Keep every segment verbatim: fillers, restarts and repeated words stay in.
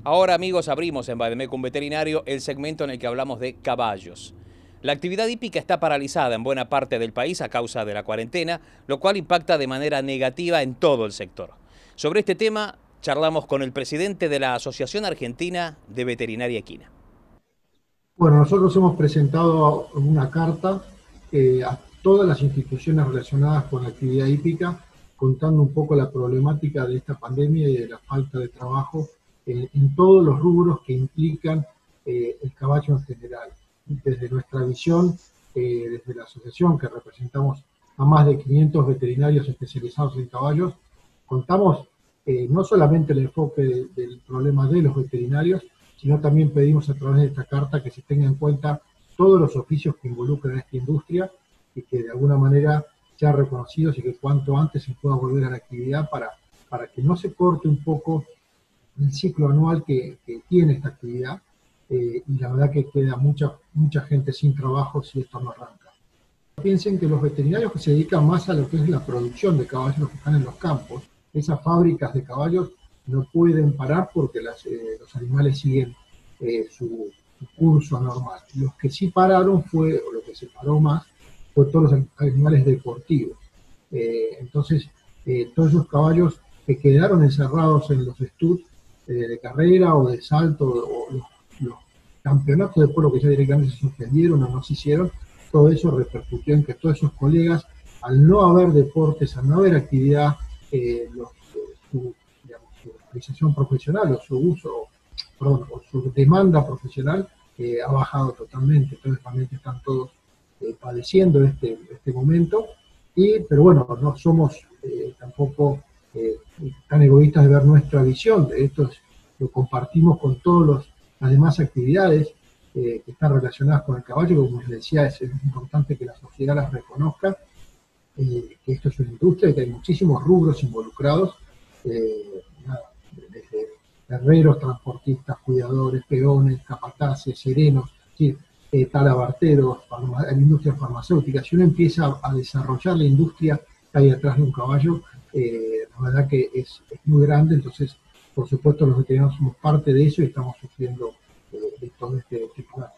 Ahora, amigos, abrimos en Bademecum Veterinario el segmento en el que hablamos de caballos. La actividad hípica está paralizada en buena parte del país a causa de la cuarentena, lo cual impacta de manera negativa en todo el sector. Sobre este tema charlamos con el presidente de la Asociación Argentina de Veterinaria Equina. Bueno, nosotros hemos presentado una carta eh, a todas las instituciones relacionadas con la actividad hípica, contando un poco la problemática de esta pandemia y de la falta de trabajo en, en todos los rubros que implican eh, el caballo en general. Desde nuestra visión, eh, desde la asociación que representamos a más de quinientos veterinarios especializados en caballos, contamos eh, no solamente el enfoque de, del problema de los veterinarios, sino también pedimos a través de esta carta que se tenga en cuenta todos los oficios que involucran a esta industria y que de alguna manera sean reconocidos y que cuanto antes se pueda volver a la actividad para, para que no se corte un poco el ciclo anual que, que tiene esta actividad eh, y la verdad que queda mucha, mucha gente sin trabajo si esto no arranca. Piensen que los veterinarios que se dedican más a lo que es la producción de caballos, los que están en los campos, esas fábricas de caballos no pueden parar porque las, eh, los animales siguen eh, su, su curso normal. Los que sí pararon fue, o lo que se paró más, fue todos los animales deportivos. Eh, entonces, eh, todos esos caballos que quedaron encerrados en los estuds eh, de carrera o de salto, o los, los campeonatos de polo que ya directamente se suspendieron o no se hicieron, todo eso repercutió en que todos esos colegas, al no haber deportes, al no haber actividad, eh, los, su, digamos, su realización profesional o su uso, perdón, o su demanda profesional eh, ha bajado totalmente. Entonces realmente están todos eh, padeciendo este, este momento, y, pero bueno, no somos eh, tampoco eh, tan egoístas de ver nuestra visión. Esto es, lo compartimos con todas las demás actividades eh, que están relacionadas con el caballo, que como les decía, es, es importante que la sociedad las reconozca, eh, que esto es una industria y que hay muchísimos rubros involucrados, eh, nada, desde herreros, transportistas, cuidadores, peones, capataces, serenos, ¿sí? eh, talabarteros, farma, industria farmacéutica. Si uno empieza a, a desarrollar la industria que hay detrás de un caballo, eh, la verdad que es, es muy grande. Entonces, por supuesto, los veterinarios somos parte de eso y estamos sufriendo eh, de todo este tipo de...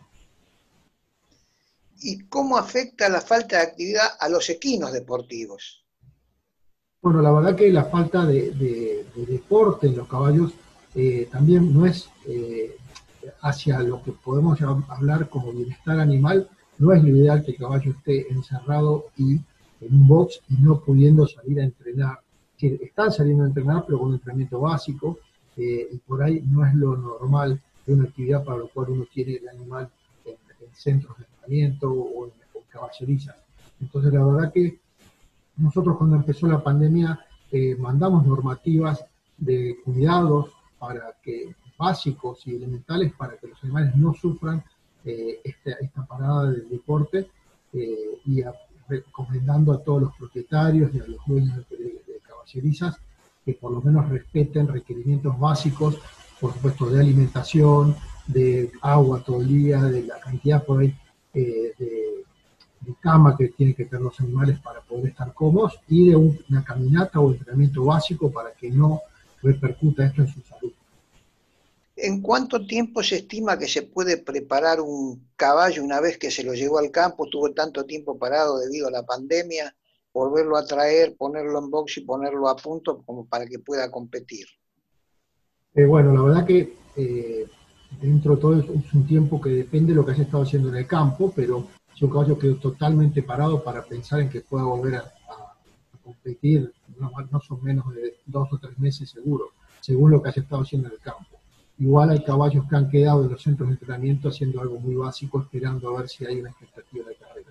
¿Y cómo afecta la falta de actividad a los equinos deportivos? Bueno, la verdad que la falta de, de, de deporte en los caballos eh, también no es eh, hacia lo que podemos hablar como bienestar animal. No es lo ideal que el caballo esté encerrado y en un box y no pudiendo salir a entrenar. Es decir, están saliendo a entrenar, pero con un entrenamiento básico, eh, y por ahí no es lo normal de una actividad para lo cual uno tiene el animal en, en centros de entrenamiento o en, en caballerizas. Entonces, la verdad que nosotros cuando empezó la pandemia eh, mandamos normativas de cuidados para que, básicos y elementales para que los animales no sufran eh, esta, esta parada del deporte, eh, y a, recomendando a todos los propietarios y a los dueños de, de, de caballerizas que por lo menos respeten requerimientos básicos, por supuesto, de alimentación, de agua todo el día, de la cantidad por ahí eh, de de cama que tienen que tener los animales para poder estar cómodos, y de un, una caminata o entrenamiento básico para que no repercuta esto en su salud. ¿En cuánto tiempo se estima que se puede preparar un caballo una vez que se lo llevó al campo, estuvo tanto tiempo parado debido a la pandemia, volverlo a traer, ponerlo en box y ponerlo a punto como para que pueda competir? Eh, bueno, la verdad que eh, dentro de todo es, es un tiempo que depende de lo que haya estado haciendo en el campo, pero si un caballo quedó totalmente parado para pensar en que pueda volver a, a, a competir, no, no son menos de dos o tres meses seguro, según lo que haya estado haciendo en el campo. Igual hay caballos que han quedado en los centros de entrenamiento haciendo algo muy básico, esperando a ver si hay una expectativa de carrera.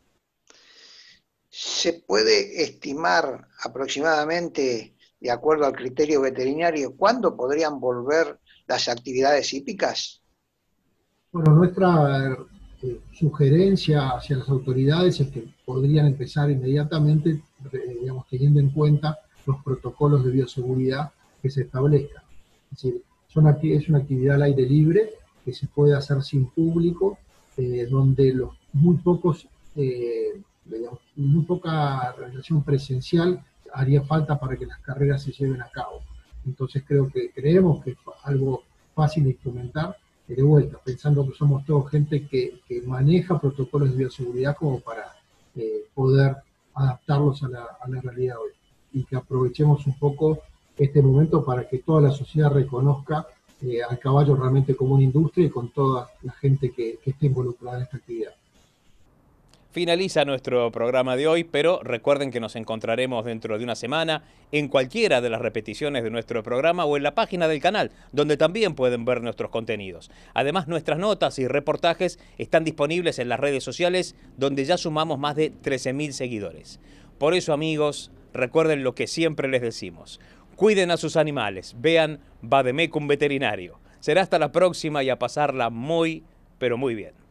¿Se puede estimar aproximadamente, de acuerdo al criterio veterinario, cuándo podrían volver las actividades hípicas? Bueno, nuestra eh, sugerencia hacia las autoridades es que podrían empezar inmediatamente, eh, digamos, teniendo en cuenta los protocolos de bioseguridad que se establezcan. Es decir, son es una actividad al aire libre que se puede hacer sin público, eh, donde los muy pocos, eh, digamos, muy poca relación presencial haría falta para que las carreras se lleven a cabo. Entonces creo que creemos que es algo fácil de implementar, y de vuelta, pensando que somos todos gente que, que maneja protocolos de bioseguridad como para eh, poder adaptarlos a la, a la realidad hoy. Y que aprovechemos un poco este momento para que toda la sociedad reconozca eh, al caballo realmente como una industria y con toda la gente que, que esté involucrada en esta actividad. Finaliza nuestro programa de hoy, pero recuerden que nos encontraremos dentro de una semana en cualquiera de las repeticiones de nuestro programa o en la página del canal, donde también pueden ver nuestros contenidos. Además, nuestras notas y reportajes están disponibles en las redes sociales, donde ya sumamos más de trece mil seguidores. Por eso, amigos, recuerden lo que siempre les decimos. Cuiden a sus animales, vean Vademecum Veterinario. Será hasta la próxima y a pasarla muy, pero muy bien.